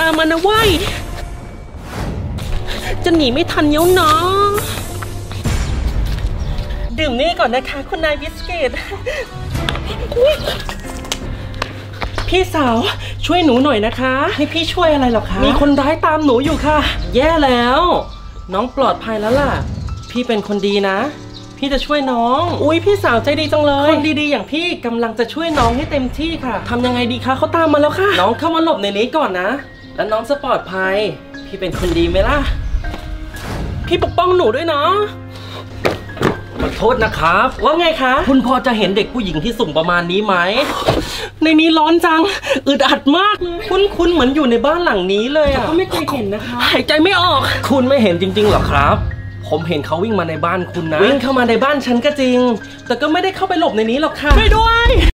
ามมานะเว้ยจะหนีไม่ทันเย้าน้องดื่มนี่ก่อนนะคะคุณนายบิสกิตพี่สาวช่วยหนูหน่อยนะคะให้พี่ช่วยอะไรหรอคะมีคนร้ายตามหนูอยู่ค่ะแย่แล้วน้องปลอดภัยแล้วล่ะพี่เป็นคนดีนะพี่จะช่วยน้องอุ๊ยพี่สาวใจดีจังเลยคนดีๆอย่างพี่กำลังจะช่วยน้องให้เต็มที่ค่ะทำยังไงดีคะเขาตามมาแล้วค่ะน้องเข้ามาหลบในนี้ก่อนนะแล้วน้องจะปลอดภัยพี่เป็นคนดีไหมล่ะพี่ปกป้องหนูด้วยเนาะขอโทษนะครับว่าไงคะคุณพอจะเห็นเด็กผู้หญิงที่สูงประมาณนี้ไหมในนี้ร้อนจังอึดอัดมากคุณเหมือนอยู่ในบ้านหลังนี้เลยอ่ะก็ไม่เคยเห็นนะคะหายใจไม่ออกคุณไม่เห็นจริงๆหรอครับผมเห็นเขาวิ่งมาในบ้านคุณนะวิ่งเข้ามาในบ้านฉันก็จริงแต่ก็ไม่ได้เข้าไปหลบในนี้หรอกค่ะช่วยด้วย